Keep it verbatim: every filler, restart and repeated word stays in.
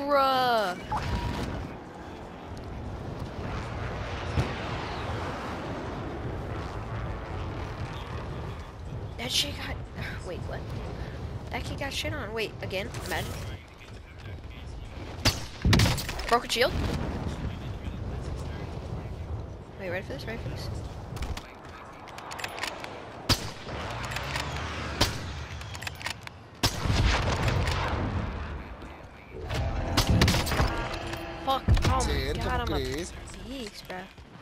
Bruh. That shit got. Wait, what? That kid got shit on. Wait, again? Imagine. Broken shield? Wait, ready for this? Ready for this? Fuck. Oh my god, I'm a beast, bruh.